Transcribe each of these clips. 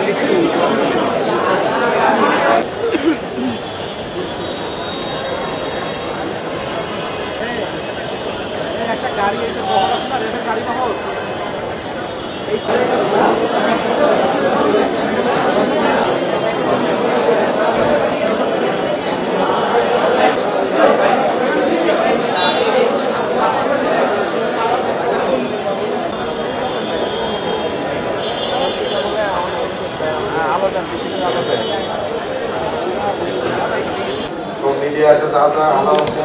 media যা যা আনা হচ্ছে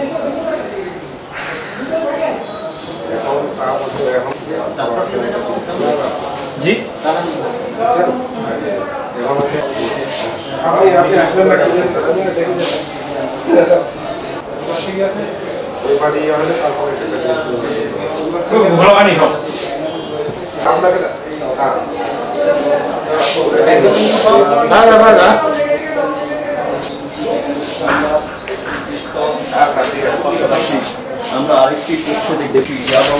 এখন তার মধ্যে এখন জি আপনি আসবেন না ঠিক আছে ওই পার্টি আমাদের তারপরে ভালো আনি হোক আপনাকে আমরা আরেকটি তথ্য দেখি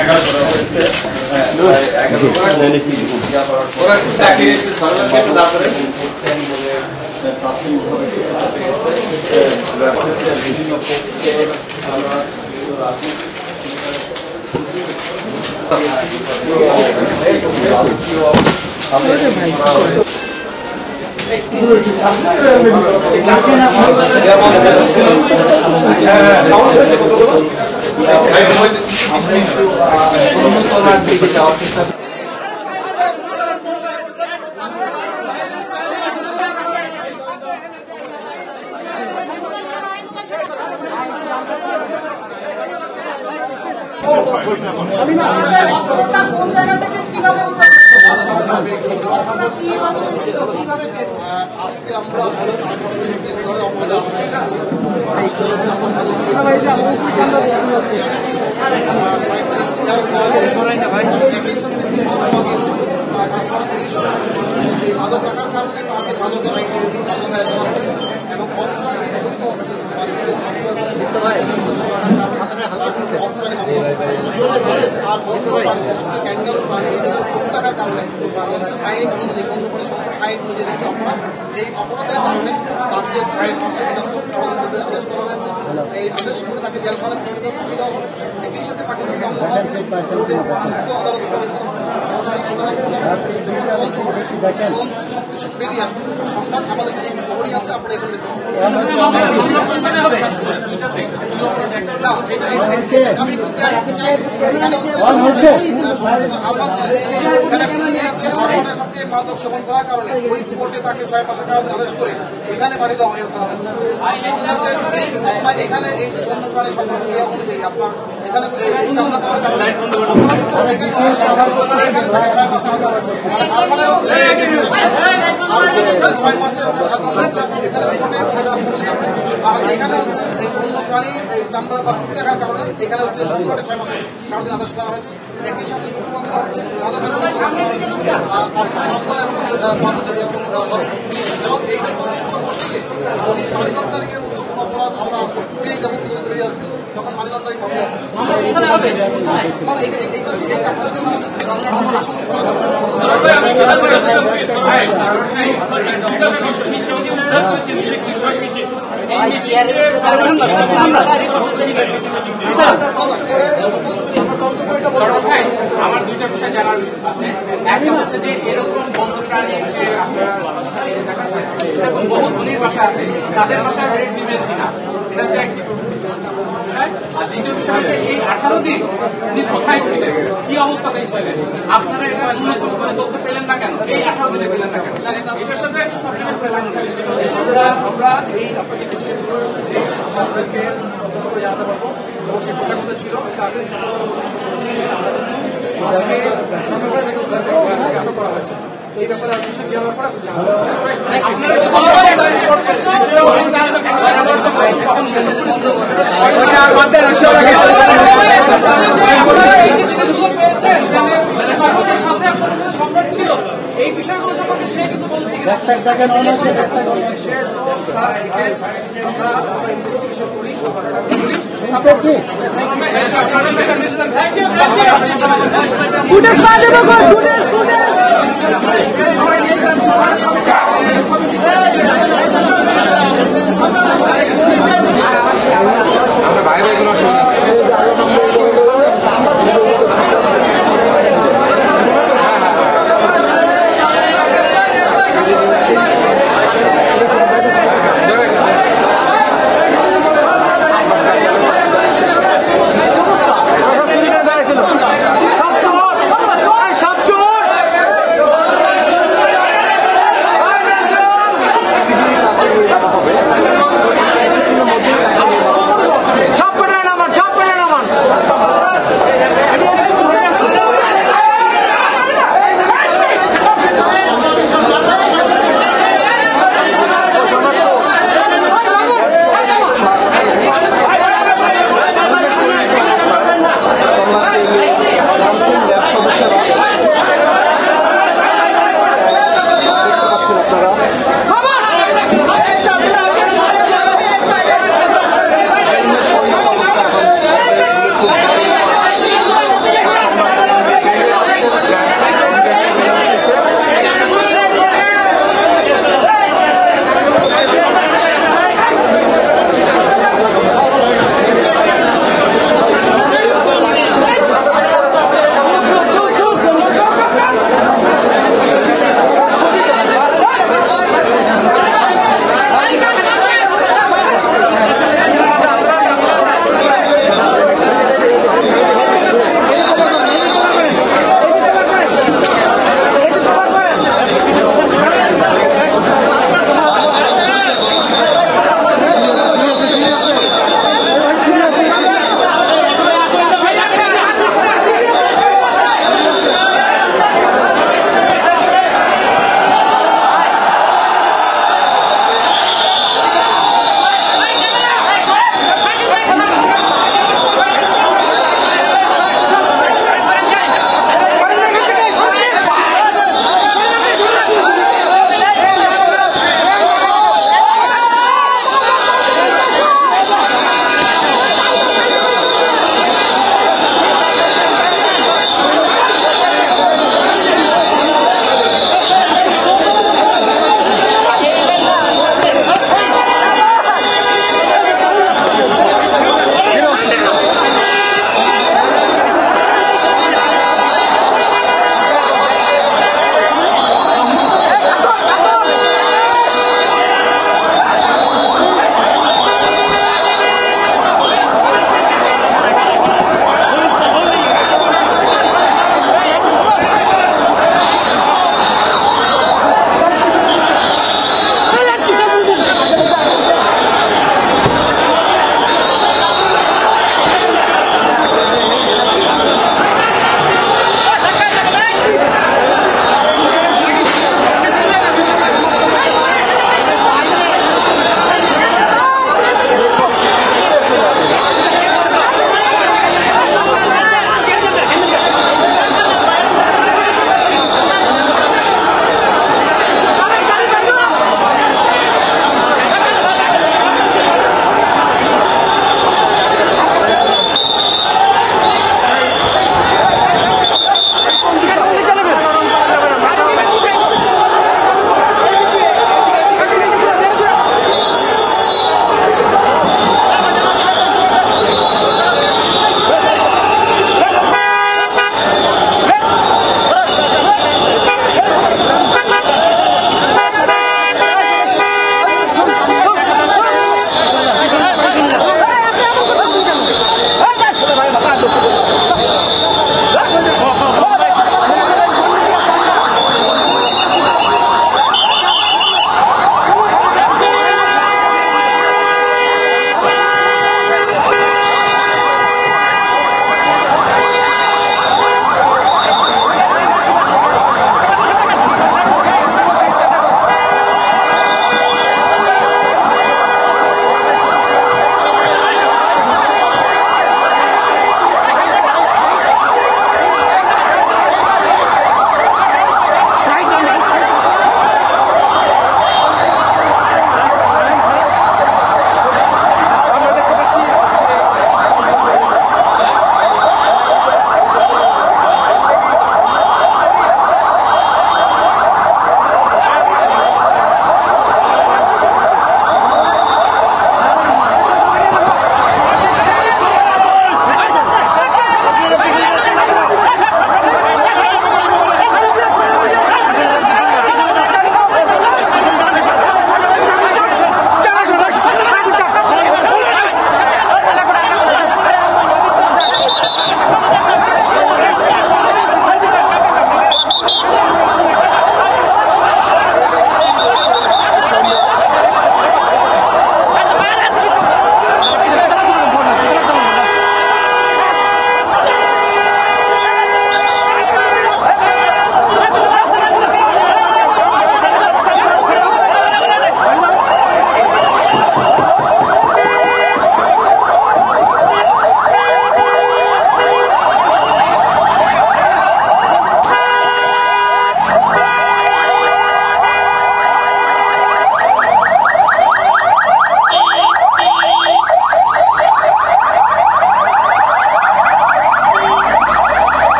বিভিন্ন পক্ষে কোন জায়গা থেকে কিভাবে আজকে আমরা মাদক রাখার কারণে তাকে মাদকের আইনে এবং আর ক্যাঙ্গারু প্রাণী এই টাকার কারণে আমাদের আইন অনুযায়ী অন্য কোনো আইন অনুযায়ী একটি অপরাধ এই অপরাধের কারণে তাকে 6 মাসের আদেশ করা হয়েছে এই আদেশ করে তাকে জেলখানে প্রেরণ করে দেওয়া হবে একই সাথে তাকে বেরিয়ে আসবে সংবাদ আমাদের এই খবরই আছে আপনারা এখানে মাদক সেবন করার কারণে ওই স্পোর্টে তাকে 6 মাসের কারণে আদেশ করে এখানে বাড়ি দেওয়া হয়েছে এখানে এই বন্যপ্রাণী সংরক্ষণ অনুযায়ী আপনার এখানে এই চামড়া দেওয়ার কারণে আর এখানে হচ্ছে এই বন্যপ্রাণী এই চামড়া বা দেখার কারণে এখানে হচ্ছে 6 মাসের কারণে আদেশ করা হয়েছে একই সাথে দুটো মামলা হচ্ছে এবং এইটা যদি মানি লন্ডারিং এর মতো কোনো অপরাধ আমরা পেয়ে যখন বেরিয়ে আসবো তখন মানি লন্ডারিং আমার দুইটা বিষয় জানার আছে একটা হচ্ছে যে এরকম বন্যপ্রাণী যে আপনারা এরকম বহু ধনীর বাসা আছে তাদের বাসায় রেট দিবেন কিনা এটা হচ্ছে একটি আর দ্বিতীয় বিষয় হচ্ছে এই 18 দিন উনি কোথায় ছিলেন কি অবস্থাতেই ছিলেন আপনারা এটা তথ্য পেলেন না কেন এই 18 দিনে পেলেন না কেন এটার সাথে আমরা এই আপনাদেরকে জানাতে পারবো এবং সেই কথাগুলো ছিল তাদের আজকে সকালবেলা থেকে উদ্ধার করা হয়েছে এই ব্যাপারে আপনি জানার পর সম্রাট ছিল এই বিষয়গুলো সম্পর্কে সে কিছু বলছে ফুটেজ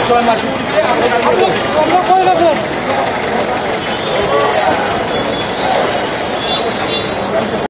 6 মাস হচ্ছে